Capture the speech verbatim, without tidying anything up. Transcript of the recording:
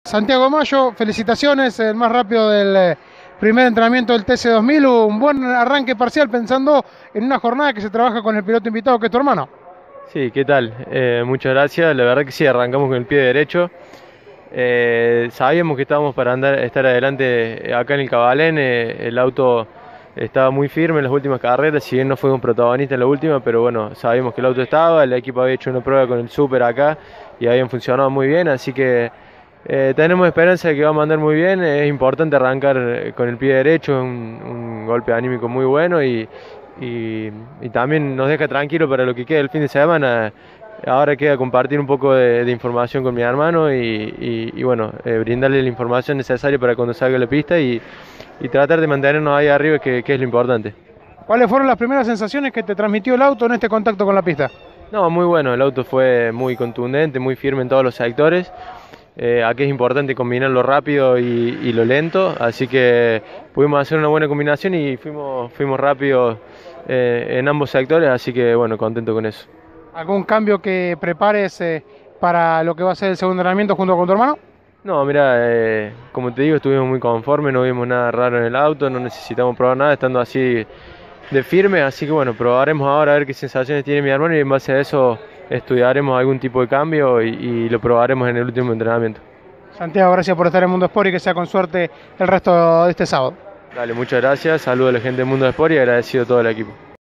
Santiago Mayo, felicitaciones, el más rápido del eh, primer entrenamiento del T C dos mil, un buen arranque parcial pensando en una jornada que se trabaja con el piloto invitado que es tu hermano. Sí, ¿qué tal? Eh, muchas gracias, la verdad que sí, arrancamos con el pie derecho. Eh, sabíamos que estábamos para andar, estar adelante acá en el Cabalén, eh, el auto estaba muy firme en las últimas carreras, si bien no fuimos protagonistas en la última, pero bueno, sabíamos que el auto estaba, el equipo había hecho una prueba con el Super acá y habían funcionado muy bien, así que eh, tenemos esperanza de que vamos a andar muy bien. Es importante arrancar con el pie derecho, un, un golpe anímico muy bueno y, y, y también nos deja tranquilo para lo que queda el fin de semana. Ahora queda compartir un poco de, de información con mi hermano y, y, y bueno, eh, brindarle la información necesaria para cuando salga a la pista y, y tratar de mantenernos ahí arriba, que, que es lo importante. ¿Cuáles fueron las primeras sensaciones que te transmitió el auto en este contacto con la pista? No, muy bueno, el auto fue muy contundente, muy firme en todos los sectores. Eh, aquí es importante combinar lo rápido y, y lo lento, así que pudimos hacer una buena combinación y fuimos, fuimos rápidos eh, en ambos sectores, así que bueno, contento con eso. ¿Algún cambio que prepares eh, para lo que va a ser el segundo entrenamiento junto con tu hermano? No, mira, eh, como te digo, estuvimos muy conformes, no vimos nada raro en el auto, no necesitamos probar nada, estando así de firme, así que bueno, probaremos ahora a ver qué sensaciones tiene mi hermano y en base a eso estudiaremos algún tipo de cambio y, y lo probaremos en el último entrenamiento. Santiago, gracias por estar en Mundo Sport y que sea con suerte el resto de este sábado. Dale, muchas gracias, saludos a la gente del Mundo de Sport y agradecido a todo el equipo.